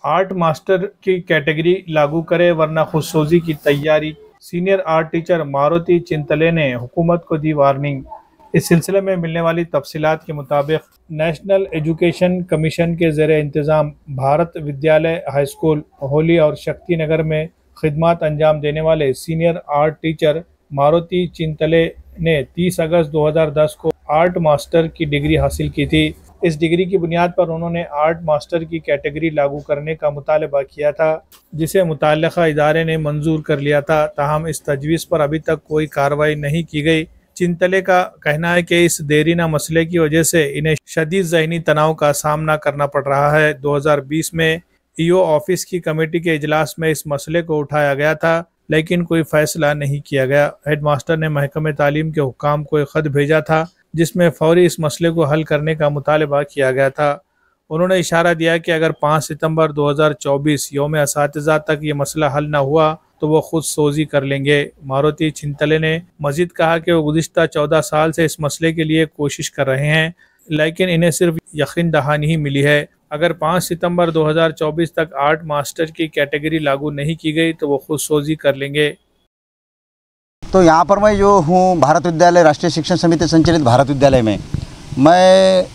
Art master की category लागू करे वरना खुदसोजी की तैयारी। Senior art teacher Maruti Chintale ने हुकूमत को दी वार्निंग। इस सिलसिले में मिलने वाली तफसीलात के मुताबिक नेशनल एजुकेशन कमीशन के ज़ेरे इंतज़ाम भारत विद्यालय हाई स्कूल होली और शक्ति नगर में खिदमत अंजाम देने वाले senior art teacher Maruti Chintale ने 30 अगस्त 2010 को आर्ट मास्टर की डिग्री हासिल की थी। इस डिग्री की बुनियाद पर उन्होंने आर्ट मास्टर की कैटेगरी लागू करने का मुतालबा किया था, जिसे मुतल्लिका इदारे ने मंजूर कर लिया था। ताहम इस तजवीज़ पर अभी तक कोई कार्रवाई नहीं की गई। चिंतले का कहना है कि इस देरीना मसले की वजह से इन्हें शदीद ज़हनी तनाव का सामना करना पड़ रहा है। 2020 में ईओ ऑफिस की कमेटी के इजलास में इस मसले को उठाया गया था, लेकिन कोई फैसला नहीं किया गया। हेडमास्टर ने महकमे तालीम के हुक्काम को एक ख़त भेजा था, जिसमें फौरी इस मसले को हल करने का मुतालबा किया गया था। उन्होंने इशारा दिया कि अगर 5 सितंबर 2024 यौम असातिज़ा तक ये मसला हल न हुआ तो वो खुद सोजी कर लेंगे। मारुति चिंतले ने मजीद कहा कि वो गुज़िश्ता 14 साल से इस मसले के लिए कोशिश कर रहे हैं, लेकिन इन्हें सिर्फ यकीन दहानी ही मिली है। अगर 5 सितंबर 2024 तक आर्ट मास्टर की कैटेगरी लागू नहीं की गई तो वो खुद सोजी कर लेंगे। तो यहाँ पर मैं जो हूँ भारत विद्यालय राष्ट्रीय शिक्षण समिति संचालित भारत विद्यालय में मैं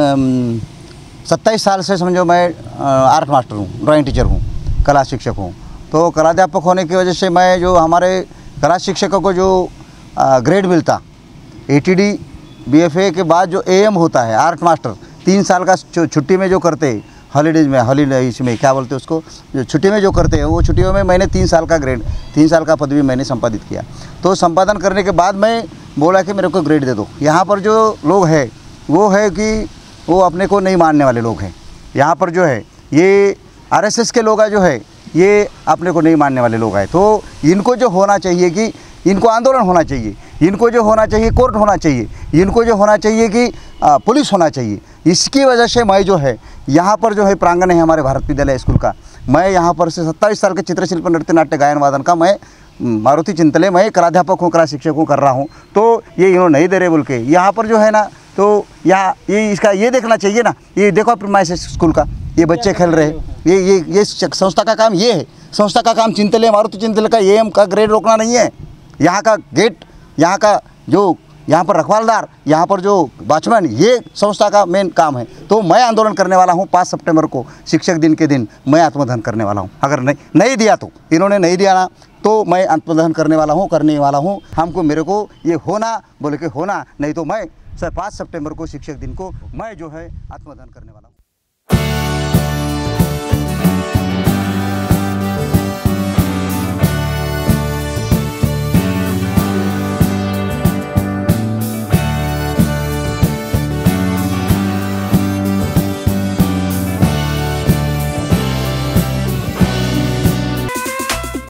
27 साल से समझो मैं आर्ट मास्टर हूँ, ड्राइंग टीचर हूँ, कला शिक्षक हूँ। तो कलाध्यापक होने की वजह से मैं जो हमारे कला शिक्षकों को जो ग्रेड मिलता ATD BFA के बाद जो AM होता है आर्ट मास्टर 3 साल का छुट्टी में जो करते हैं हॉलीडेज में क्या बोलते हैं उसको, जो छुट्टी में जो करते हैं वो छुट्टियों में मैंने 3 साल का ग्रेड 3 साल का पदवी मैंने संपादित किया। तो संपादन करने के बाद मैं बोला कि मेरे को ग्रेड दे दो। यहाँ पर जो लोग हैं वो है कि वो अपने को नहीं मानने वाले लोग हैं। यहाँ पर जो है ये RSS के लोग जो है ये अपने को नहीं मानने वाले लोग हैं। तो इनको जो होना चाहिए कि इनको आंदोलन होना चाहिए, इनको जो होना चाहिए कोर्ट होना चाहिए, इनको जो होना चाहिए कि पुलिस होना चाहिए। इसकी वजह से मैं जो है यहाँ पर जो है प्रांगण है हमारे भारत विद्यालय स्कूल का, मैं यहाँ पर से 27 साल के चित्रशिल्प नृत्य नाट्य गायन वादन का मैं मारुति चिंतले मैं कलाध्यापक हूँ, कला शिक्षक हूँ कर रहा हूँ। तो ये इन्होंने नहीं दे रहे बोल के यहाँ पर जो है ना, तो यहाँ ये इसका ये देखना चाहिए ना, ये देखो प्रीमाइस स्कूल का ये बच्चे खेल रहे हैं, ये संस्था का काम ये है। संस्था का काम चिंतले मारुति चिंतले का AM का ग्रेड रोकना नहीं है। यहाँ का गेट, यहाँ का जो यहाँ पर रखवालदार, यहाँ पर जो वॉचमैन, ये संस्था का मेन काम है। तो मैं आंदोलन करने वाला हूँ 5 सितंबर को शिक्षक दिन के दिन मैं आत्मदहन करने वाला हूँ। अगर नहीं दिया तो इन्होंने नहीं दिया ना तो मैं आत्मदहन करने वाला हूँ। हमको मेरे को ये होना बोले कि होना, नहीं तो मैं 5 सितंबर को शिक्षक दिन को मैं जो है आत्मदहन करने वाला हूँ।